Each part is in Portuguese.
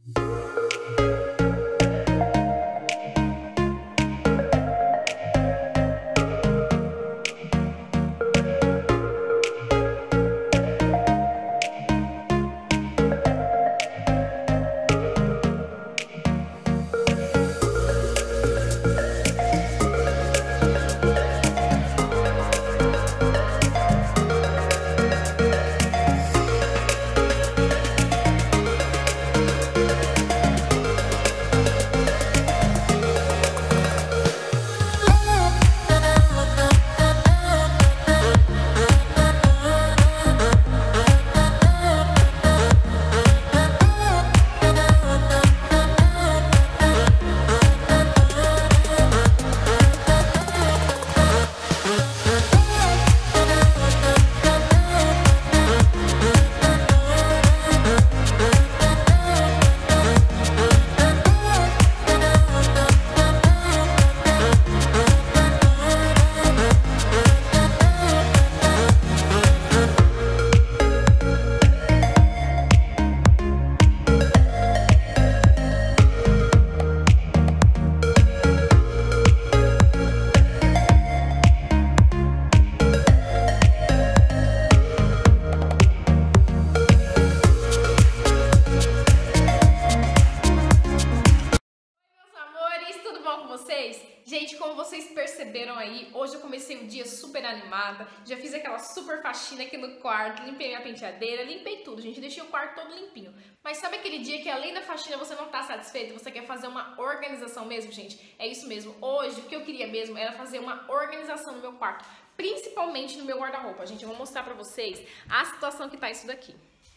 Gente, como vocês perceberam aí, hoje eu comecei o dia super animada, já fiz aquela super faxina aqui no quarto, limpei minha penteadeira, limpei tudo, gente, deixei o quarto todo limpinho. Mas sabe aquele dia que além da faxina você não tá satisfeito, você quer fazer uma organização mesmo, gente? É isso mesmo, hoje o que eu queria mesmo era fazer uma organização no meu quarto, principalmente no meu guarda-roupa. Gente, eu vou mostrar pra vocês a situação que tá isso daqui.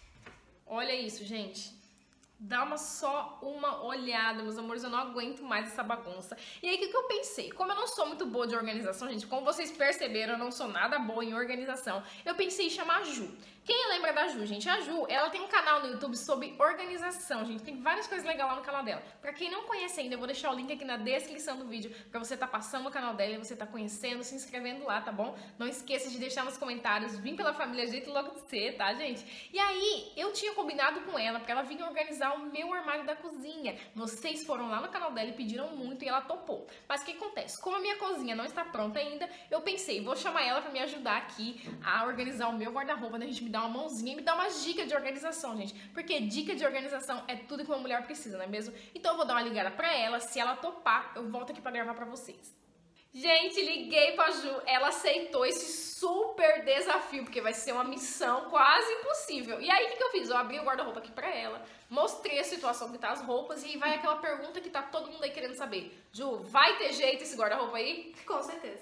Olha isso, gente. Dá só uma olhada, meus amores, eu não aguento mais essa bagunça. E aí, o que eu pensei? Como eu não sou muito boa de organização, gente, como vocês perceberam, eu não sou nada boa em organização, eu pensei em chamar a Ju. Quem lembra da Ju, gente? A Ju, ela tem um canal no YouTube sobre organização, gente. Tem várias coisas legais lá no canal dela. Pra quem não conhece ainda, eu vou deixar o link aqui na descrição do vídeo pra você tá passando no canal dela e você tá conhecendo, se inscrevendo lá, tá bom? Não esqueça de deixar nos comentários, vim pela família Jeito Louco de Ser, tá, gente? E aí, eu tinha combinado com ela pra ela vir organizar o meu armário da cozinha. Vocês foram lá no canal dela e pediram muito e ela topou. Mas o que acontece? Como a minha cozinha não está pronta ainda, eu pensei, vou chamar ela pra me ajudar aqui a organizar o meu guarda-roupa, né? A gente me dá uma mãozinha e me dá umas dicas de organização, gente. Porque dica de organização é tudo que uma mulher precisa, não é mesmo? Então eu vou dar uma ligada pra ela, se ela topar, eu volto aqui pra gravar pra vocês. Gente, liguei pra Ju, ela aceitou esse super desafio, porque vai ser uma missão quase impossível. E aí, o que eu fiz? Eu abri o guarda-roupa aqui pra ela, mostrei a situação que tá as roupas e vai aquela pergunta que tá todo mundo aí querendo saber. Ju, vai ter jeito esse guarda-roupa aí? Com certeza.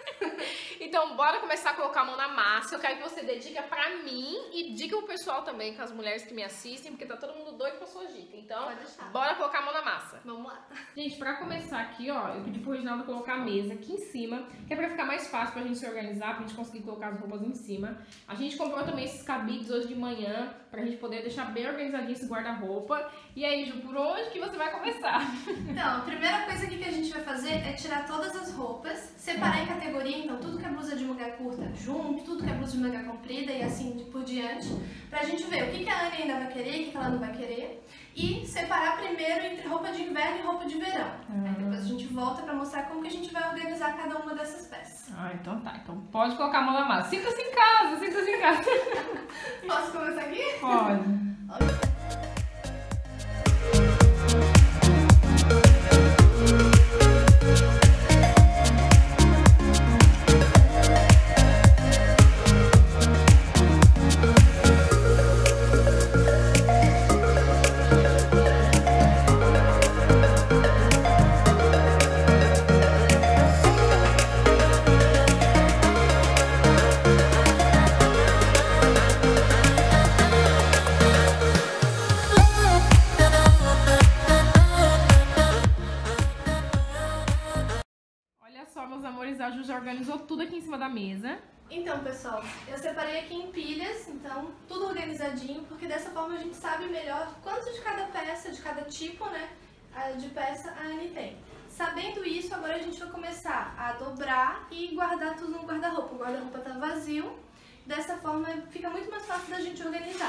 Então, bora começar a colocar a mão na massa. Eu quero que você dê dica pra mim e dica pro pessoal também, com as mulheres que me assistem, porque tá todo mundo doido com a sua dica. Então, bora colocar a mão na massa. Vamos lá. Gente, pra começar aqui, ó, eu pedi pro Reginaldo colocar a mesa aqui em cima, que é pra ficar mais fácil pra gente se organizar, pra gente conseguir colocar as roupas em cima. A gente comprou também esses cabides hoje de manhã, pra gente poder deixar bem organizadinho esse guarda-roupa. E aí, Ju, por onde que você vai começar? Então, a primeira coisa que a gente vai fazer é tirar todas as roupas, separar em categoria, então tudo que é blusa de manga curta junto, tudo que é blusa de manga comprida e assim por diante, pra gente ver o que a Anne ainda vai querer, o que ela não vai querer, e separar primeiro entre roupa de inverno e roupa de verão. Aí depois a gente volta pra mostrar como que a gente vai organizar cada uma dessas peças. Ah, então tá. Então pode colocar a mão na massa. Sinta-se em casa, sinta-se em casa. Posso começar aqui? Pode. A Ju já organizou tudo aqui em cima da mesa. Então, pessoal, eu separei aqui em pilhas, então tudo organizadinho, porque dessa forma a gente sabe melhor quanto de cada peça, de cada tipo, né, de peça a Anne tem. Sabendo isso, agora a gente vai começar a dobrar e guardar tudo no guarda-roupa. O guarda-roupa tá vazio, dessa forma fica muito mais fácil da gente organizar.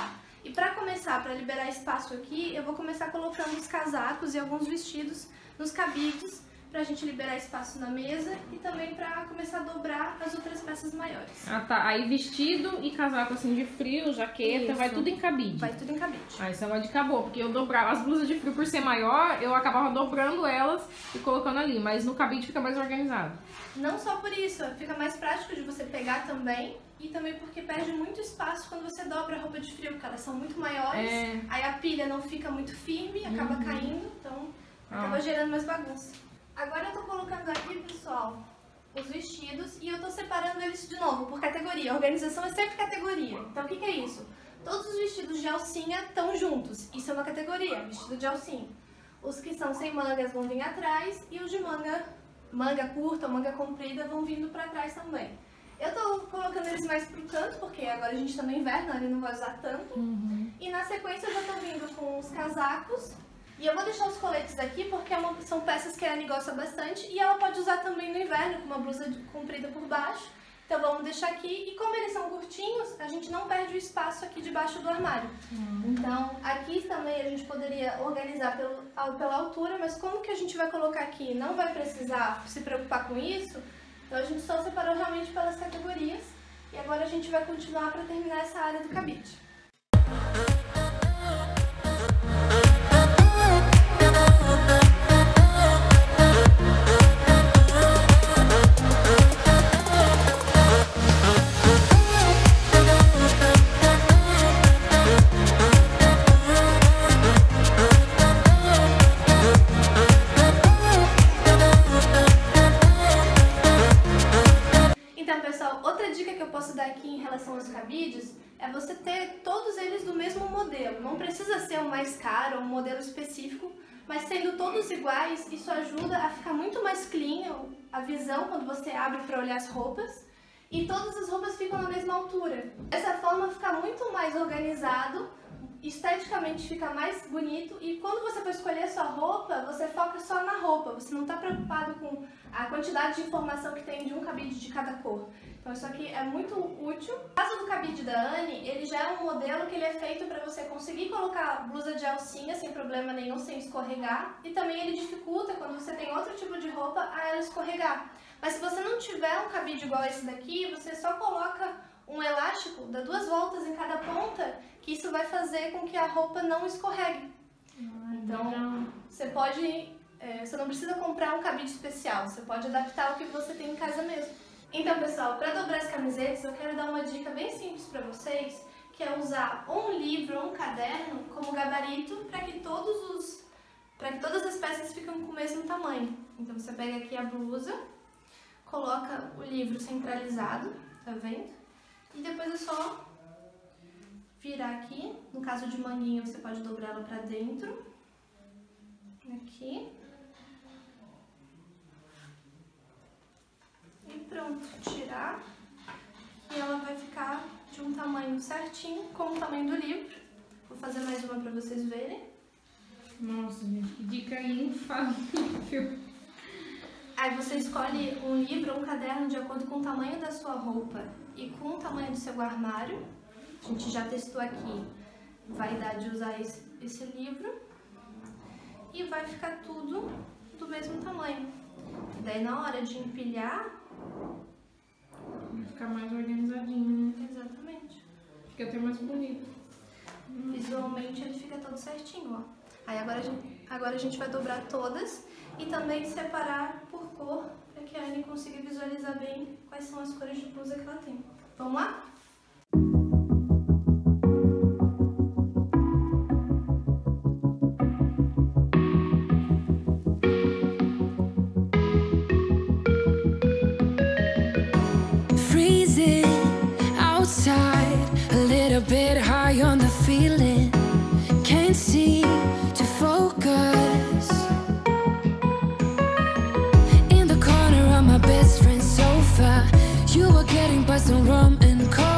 E pra começar, pra liberar espaço aqui, eu vou começar colocando os casacos e alguns vestidos nos cabides, pra gente liberar espaço na mesa e também pra começar a dobrar as outras peças maiores. Ah, tá. Aí vestido e casaco assim de frio, jaqueta, Isso. vai tudo em cabide. Vai tudo em cabide. Ah, isso é uma dica boa, porque eu dobrava as blusas de frio por ser maior, eu acabava dobrando elas e colocando ali, mas no cabide fica mais organizado. Não só por isso, fica mais prático de você pegar também e também porque perde muito espaço quando você dobra a roupa de frio, porque elas são muito maiores, aí a pilha não fica muito firme, acaba caindo, então acaba gerando mais bagunça. Agora eu tô colocando aqui, pessoal, os vestidos e eu tô separando eles de novo por categoria. A organização é sempre categoria. Então o que é isso? Todos os vestidos de alcinha estão juntos. Isso é uma categoria, vestido de alcinha. Os que são sem mangas vão vir atrás e os de manga curta ou manga comprida vão vindo pra trás também. Eu tô colocando eles mais pro canto, porque agora a gente tá no inverno, ele não vai usar tanto. E na sequência eu já tô vindo com os casacos. E eu vou deixar os coletes aqui porque são peças que a Anne gosta bastante e ela pode usar também no inverno com uma blusa comprida por baixo. Então vamos deixar aqui e como eles são curtinhos, a gente não perde o espaço aqui debaixo do armário. Então aqui também a gente poderia organizar pela altura, mas como que a gente vai colocar aqui? Não vai precisar se preocupar com isso, então a gente só separou realmente pelas categorias e agora a gente vai continuar para terminar essa área do cabide. Aos cabides é você ter todos eles do mesmo modelo. Não precisa ser o mais caro, um modelo específico, mas sendo todos iguais, isso ajuda a ficar muito mais clean a visão quando você abre para olhar as roupas e todas as roupas ficam na mesma altura. Dessa forma fica muito mais organizado, esteticamente fica mais bonito e quando você for escolher a sua roupa, você foca só na roupa, você não está preocupado com a quantidade de informação que tem de um cabide de cada cor. Então isso aqui é muito útil. No caso do cabide da Anne, ele já é um modelo que ele é feito para você conseguir colocar blusa de alcinha sem problema nenhum, sem escorregar. E também ele dificulta quando você tem outro tipo de roupa a ela escorregar. Mas se você não tiver um cabide igual esse daqui, você só coloca um elástico, dá 2 voltas em cada ponta, que isso vai fazer com que a roupa não escorregue. Então você pode, você não precisa comprar um cabide especial, você pode adaptar o que você tem em casa mesmo. Então, pessoal, para dobrar as camisetas, eu quero dar uma dica bem simples para vocês, que é usar ou um livro ou um caderno como gabarito para que todas as peças fiquem com o mesmo tamanho. Então, você pega aqui a blusa, coloca o livro centralizado, tá vendo? E depois é só virar aqui. No caso de manguinha, você pode dobrar ela para dentro. Aqui. E pronto, tirar. E ela vai ficar de um tamanho certinho, com o tamanho do livro. Vou fazer mais uma para vocês verem. Nossa, gente, que dica infalível. Aí você escolhe um livro ou um caderno de acordo com o tamanho da sua roupa e com o tamanho do seu armário. A gente já testou aqui, vai dar de usar esse livro. E vai ficar tudo do mesmo tamanho. E daí na hora de empilhar... Vai ficar mais organizadinho, né? Exatamente. Fica até mais bonito. Visualmente ele fica todo certinho, ó. Aí agora a gente vai dobrar todas e também separar por cor, para que a Anne consiga visualizar bem quais são as cores de blusa que ela tem. Vamos lá? Freezing outside, a little bit high on the feeling. Can't seem to focus. In the corner of my best friend's sofa, you were getting buzzed on rum and coke.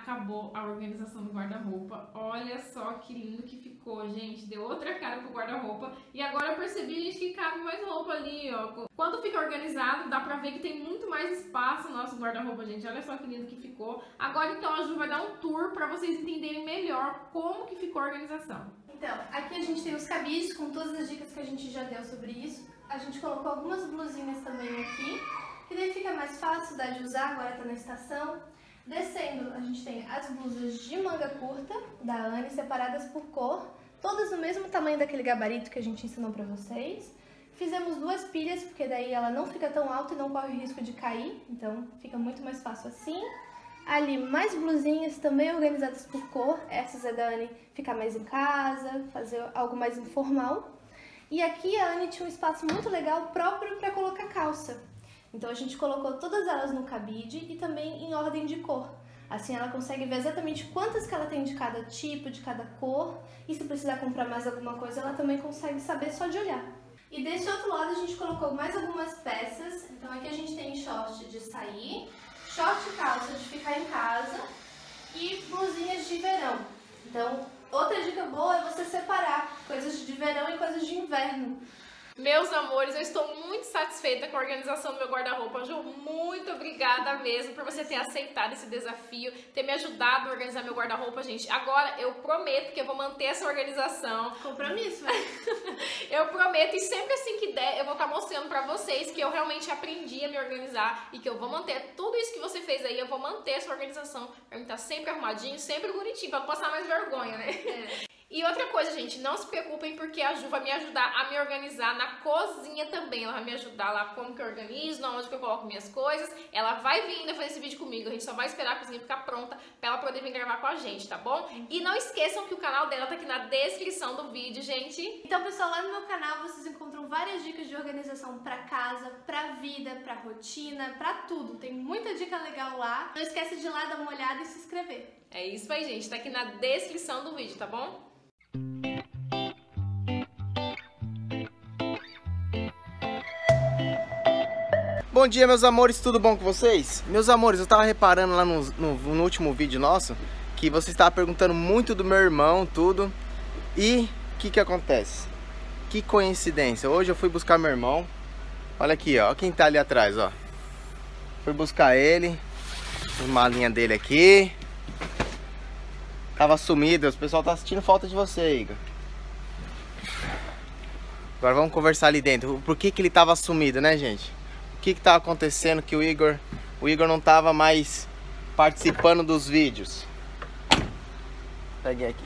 acabou a organização do guarda-roupa. Olha só que lindo que ficou, gente. Deu outra cara pro guarda-roupa. E agora eu percebi, gente, que cabe mais roupa ali, ó. Quando fica organizado, dá pra ver que tem muito mais espaço no nosso guarda-roupa, gente. Olha só que lindo que ficou. Agora, então, a Ju vai dar um tour pra vocês entenderem melhor como que ficou a organização. Então, aqui a gente tem os cabides com todas as dicas que a gente já deu sobre isso. A gente colocou algumas blusinhas também aqui, que daí fica mais fácil, dá de usar, agora tá na estação. Descendo, a gente tem as blusas de manga curta da Anne, separadas por cor, todas do mesmo tamanho daquele gabarito que a gente ensinou pra vocês. Fizemos 2 pilhas, porque daí ela não fica tão alta e não corre o risco de cair, então fica muito mais fácil assim. Ali, mais blusinhas também organizadas por cor, essas é da Anne ficar mais em casa, fazer algo mais informal. E aqui a Anne tinha um espaço muito legal próprio para colocar calça. Então a gente colocou todas elas no cabide e também em ordem de cor. Assim ela consegue ver exatamente quantas que ela tem de cada tipo, de cada cor. E se precisar comprar mais alguma coisa, ela também consegue saber só de olhar. E desse outro lado a gente colocou mais algumas peças. Então aqui a gente tem short de sair, short e calça de ficar em casa e blusinhas de verão. Então, outra dica boa é você separar coisas de verão e coisas de inverno. Meus amores, eu estou muito satisfeita com a organização do meu guarda-roupa. Ju, muito obrigada mesmo por você ter aceitado esse desafio, ter me ajudado a organizar meu guarda-roupa, gente. Agora, eu prometo que eu vou manter essa organização. Compromisso, né? Eu prometo, e sempre assim que der, eu vou estar mostrando pra vocês que eu realmente aprendi a me organizar e que eu vou manter tudo isso que você fez aí, eu vou manter essa organização pra mim estar sempre arrumadinho, sempre bonitinho, pra não passar mais vergonha, né? É. E outra coisa, gente, não se preocupem porque a Ju vai me ajudar a me organizar na cozinha também. Ela vai me ajudar lá como que eu organizo, onde que eu coloco minhas coisas. Ela vai vir ainda fazer esse vídeo comigo. A gente só vai esperar a cozinha ficar pronta pra ela poder vir gravar com a gente, tá bom? E não esqueçam que o canal dela tá aqui na descrição do vídeo, gente. Então, pessoal, lá no meu canal vocês encontram várias dicas de organização pra casa, pra vida, pra rotina, pra tudo. Tem muita dica legal lá. Não esquece de ir lá, dar uma olhada e se inscrever. É isso aí, gente. Tá aqui na descrição do vídeo, tá bom? Bom dia, meus amores, tudo bom com vocês? Meus amores, eu tava reparando lá no último vídeo nosso que você estava perguntando muito do meu irmão, tudo. E o que acontece? Que coincidência, hoje eu fui buscar meu irmão. Olha aqui, ó, quem tá ali atrás, ó. Fui buscar ele, a malinha dele aqui. Tava sumido, o pessoal tá sentindo falta de você, Igor. Agora vamos conversar ali dentro. Por que ele tava sumido, né, gente? O que tava acontecendo que o Igor não tava mais participando dos vídeos? Peguei aqui.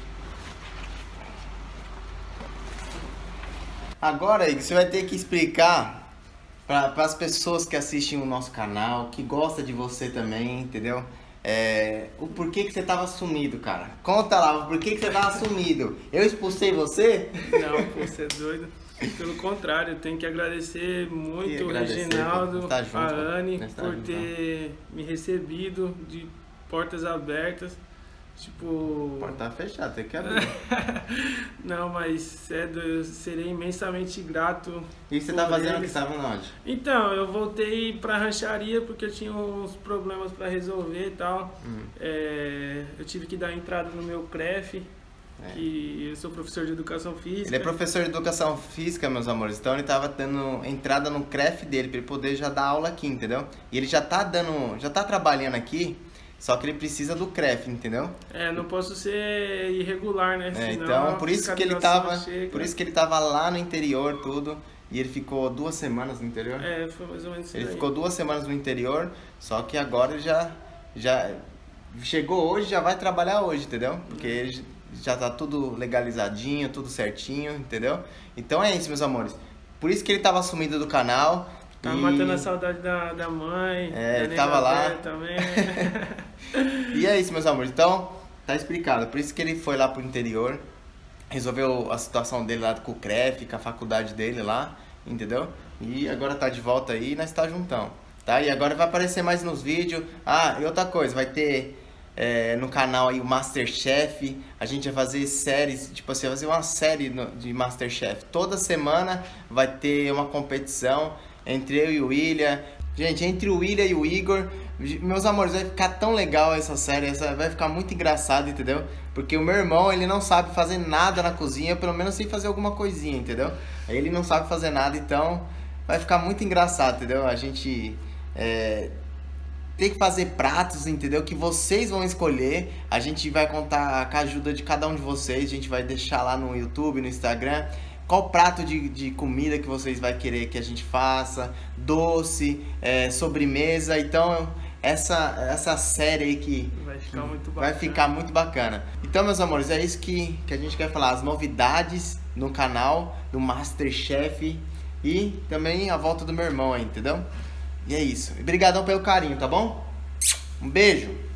Agora, Igor, você vai ter que explicar para as pessoas que assistem o nosso canal, que gostam de você também, entendeu? O porquê que você tava sumido, cara. Conta lá, o porquê que você tava sumido. Eu expulsei você? Não, pô, você é doido. Pelo contrário, eu tenho que agradecer muito o Reginaldo, a Anne, por ter me recebido de portas abertas. Tipo... Porta tá fechada, tem que abrir. Não, mas eu serei imensamente grato. E você tá fazendo o que estava onde? Então, eu voltei pra rancharia porque eu tinha uns problemas pra resolver e tal. Eu tive que dar entrada no meu CREF. Que eu sou professor de educação física. Ele é professor de educação física, meus amores. Então ele tava dando entrada no CREF dele pra ele poder já dar aula aqui, entendeu? E ele já tá trabalhando aqui, só que ele precisa do CREF, entendeu? Não posso ser irregular, né? Senão então por isso que ele tava lá no interior, tudo. E ele ficou 2 semanas no interior? Foi mais ou menos isso. Ele ficou 2 semanas no interior, só que agora ele já chegou hoje, já vai trabalhar hoje, entendeu? Porque ele já tá tudo legalizadinho, tudo certinho, entendeu? Então é isso, meus amores. Por isso que ele tava sumido do canal. Tava matando a saudade da mãe. Ele tava lá. Também. E é isso, meus amores. Então, tá explicado. Por isso que ele foi lá pro interior. Resolveu a situação dele lá com o CREF, com a faculdade dele lá, entendeu? E agora tá de volta aí e nós tá juntão, tá? E agora vai aparecer mais nos vídeos. E outra coisa, vai ter... no canal aí o Masterchef, a gente vai fazer séries, tipo assim, vai fazer uma série de Masterchef. Toda semana vai ter uma competição entre eu e o William. Gente, entre o William e o Igor, meus amores, vai ficar tão legal essa série, vai ficar muito engraçado, entendeu? Porque o meu irmão, ele não sabe fazer nada na cozinha, pelo menos sem fazer alguma coisinha, entendeu? Aí ele não sabe fazer nada, então vai ficar muito engraçado, entendeu? A gente tem que fazer pratos, entendeu? Que vocês vão escolher. A gente vai contar com a ajuda de cada um de vocês. A gente vai deixar lá no YouTube, no Instagram, qual prato de comida que vocês vão querer que a gente faça. Doce, sobremesa. Então, essa série aí que vai ficar muito bacana. Então, meus amores, é isso que a gente quer falar. As novidades no canal do Masterchef e também a volta do meu irmão aí, entendeu? E é isso. Obrigadão pelo carinho, tá bom? Um beijo!